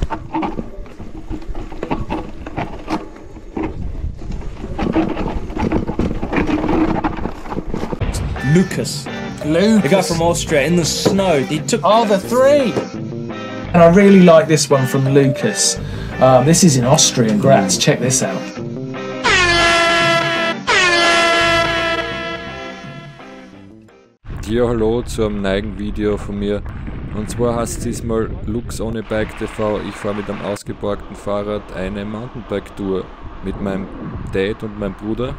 Lucas. They got from Austria in the snow. He took the three. And I really like this one from Lucas. This is in Austria, Graz. Check this out. Ja, hallo zu einem neuen Video von mir. Und zwar heißt es diesmal Lux ohne Bike TV. Ich fahre mit einem ausgeborgten Fahrrad eine Mountainbike-Tour mit meinem Dad und meinem Bruder.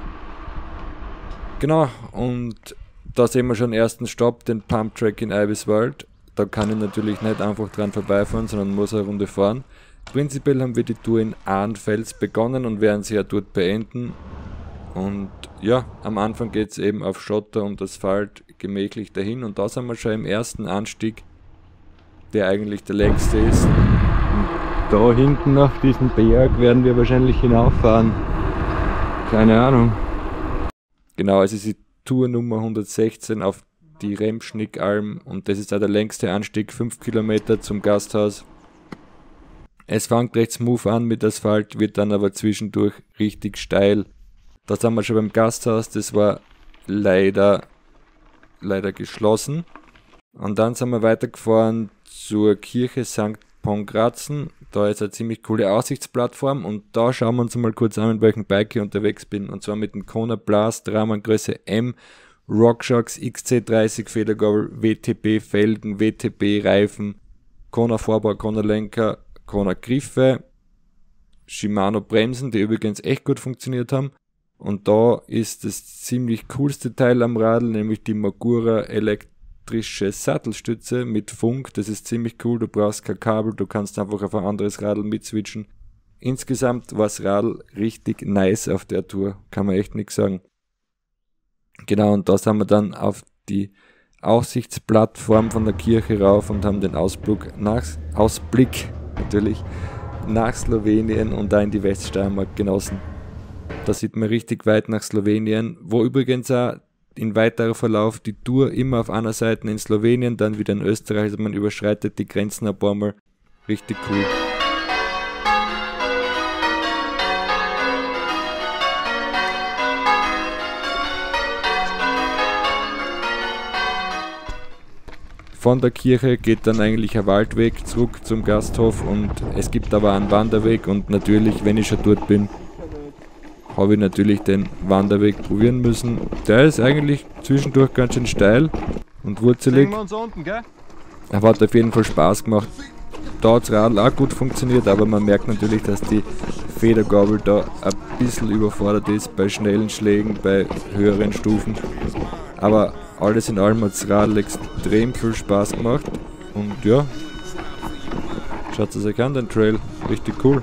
Genau, und da sehen wir schon den ersten Stopp, den Pumptrack in Eibiswald. Da kann ich natürlich nicht einfach dran vorbeifahren, sondern muss eine Runde fahren. Prinzipiell haben wir die Tour in Arnfels begonnen und werden sie ja dort beenden. Und ja, am Anfang geht es eben auf Schotter und Asphalt gemächlich dahin. Und da sind wir schon im ersten Anstieg, der eigentlich der längste ist. Und da hinten auf diesen Berg werden wir wahrscheinlich hinauffahren. Keine Ahnung. Genau, es ist die Tour Nummer 116 auf die Remschnickalm und das ist auch der längste Anstieg, 5 Kilometer zum Gasthaus. Es fängt recht smooth an mit Asphalt, wird dann aber zwischendurch richtig steil. Da sind wir schon beim Gasthaus, das war leider geschlossen. Und dann sind wir weitergefahren zur Kirche St. Pongratzen. Da ist eine ziemlich coole Aussichtsplattform und da schauen wir uns mal kurz an, mit welchem Bike ich unterwegs bin. Und zwar mit dem Kona Blast Rahmengröße M, RockShox XC30 Federgabel, WTB Felgen, WTB Reifen, Kona Vorbau, Kona Lenker, Kona Griffe, Shimano Bremsen, die übrigens echt gut funktioniert haben. Und da ist das ziemlich coolste Teil am Radl, nämlich die Magura elektrische Sattelstütze mit Funk. Das ist ziemlich cool, du brauchst kein Kabel, du kannst einfach auf ein anderes Radl mitswitchen. Insgesamt war das Radl richtig nice auf der Tour, kann man echt nichts sagen. Genau, und da sind wir dann auf die Aussichtsplattform von der Kirche rauf und haben den Ausblick natürlich nach Slowenien und da in die Weststeiermark genossen. Da sieht man richtig weit nach Slowenien, wo übrigens auch in weiterer Verlauf die Tour immer auf einer Seite in Slowenien, dann wieder in Österreich, also man überschreitet die Grenzen ein paar Mal. Richtig cool. Von der Kirche geht dann eigentlich ein Waldweg zurück zum Gasthof und es gibt aber einen Wanderweg und natürlich, wenn ich schon dort bin, habe ich natürlich den Wanderweg probieren müssen. Der ist eigentlich zwischendurch ganz schön steil und wurzelig. Er hat auf jeden Fall Spaß gemacht. Da hat das Radl auch gut funktioniert, aber man merkt natürlich, dass die Federgabel da ein bisschen überfordert ist bei schnellen Schlägen, bei höheren Stufen. Aber alles in allem hat das Radl extrem viel Spaß gemacht und ja, schaut es euch an, den Trail, richtig cool.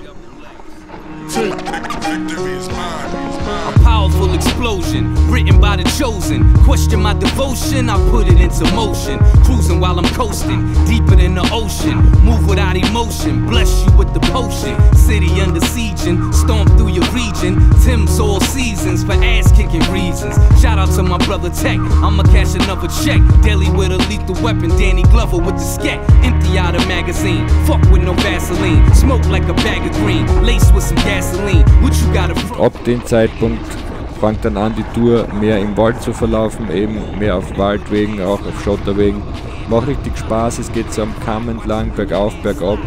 A powerful explosion, written by the chosen. Question my devotion, I put it into motion. Cruising while I'm coasting, deeper than the ocean. Move without emotion, bless you with the potion. City under siege and storm through your region. Tim's all seasons for ass-kicking reasons. Shout out to my brother Tech, I'ma cash another check. Daily with a lethal weapon, Danny Glover with the scat. Empty out a magazine, fuck with no Vaseline. Smoke like a bag of green, laced with some gasoline. What you got a Ab dem Zeitpunkt fängt dann an, die Tour mehr im Wald zu verlaufen, eben mehr auf Waldwegen, auch auf Schotterwegen. Macht richtig Spaß, es geht so am Kamm entlang, bergauf, bergab.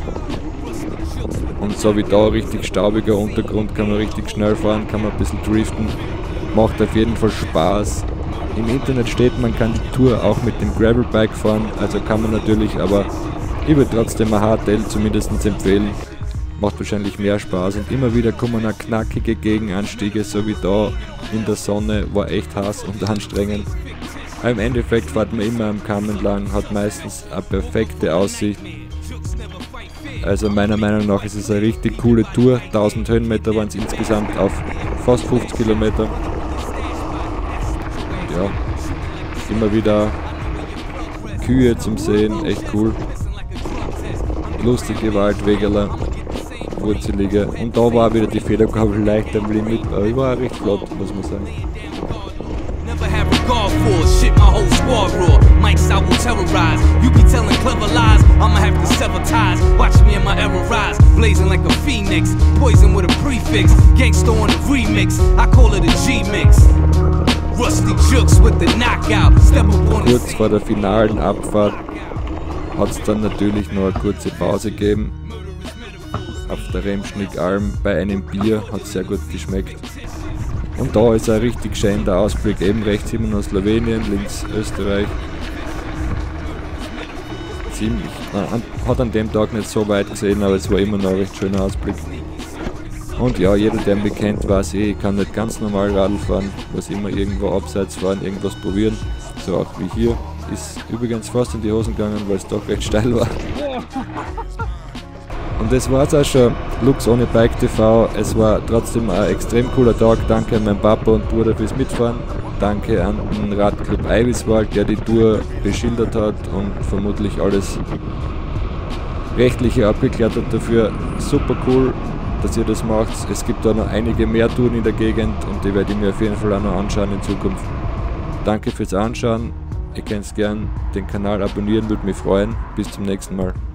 Und so wie da, richtig staubiger Untergrund, kann man richtig schnell fahren, kann man ein bisschen driften. Macht auf jeden Fall Spaß. Im Internet steht, man kann die Tour auch mit dem Gravelbike fahren, also kann man natürlich, aber ich würde trotzdem ein HTL zumindest empfehlen. Macht wahrscheinlich mehr Spaß und immer wieder kommen auch knackige Gegenanstiege, so wie da in der Sonne, war echt heiß und anstrengend. Aber im Endeffekt fährt man immer am Kamm entlang, hat meistens eine perfekte Aussicht. Also meiner Meinung nach ist es eine richtig coole Tour, 1000 Höhenmeter waren es insgesamt auf fast 50 Kilometer. Ja, immer wieder Kühe zum Sehen, echt cool. Lustige Waldwegerler. Wurzelige. Und da war wieder die Federgabel leicht am Limit, aber ich war recht flott, muss man sagen. Never have regard for shit, my whole squad raw. Mics I will terrorize. You be telling clever lies, I'ma have to sever ties. Watch me in my error rise. like a phoenix. Poison with a prefix. Gangsta on the remix. I call it a G-Mix. Rusty Jukes with the knockout. Step up on the Kurz vor der finalen Abfahrt hat es dann natürlich noch eine kurze Pause gegeben. Auf der Remschnick-Alm bei einem Bier, hat sehr gut geschmeckt. Und da ist ein richtig schöner Ausblick, eben rechts immer noch Slowenien, links Österreich. Ziemlich, hat an dem Tag nicht so weit gesehen, aber es war immer noch ein recht schöner Ausblick. Und ja, jeder, der mich kennt, weiß ich kann nicht ganz normal Radl fahren, muss immer irgendwo abseits fahren, irgendwas probieren. So auch wie hier. Ist übrigens fast in die Hosen gegangen, weil es doch recht steil war. Und das war's auch schon. Lux ohne Bike TV. Es war trotzdem ein extrem cooler Tag. Danke an meinen Papa und Bruder fürs Mitfahren. Danke an den Radclub Eiviswald, der die Tour beschildert hat und vermutlich alles Rechtliche abgeklärt hat dafür. Super cool, dass ihr das macht. Es gibt da noch einige mehr Touren in der Gegend und die werde ich mir auf jeden Fall auch noch anschauen in Zukunft. Danke fürs Anschauen. Ihr könnt gern den Kanal abonnieren, würde mich freuen. Bis zum nächsten Mal.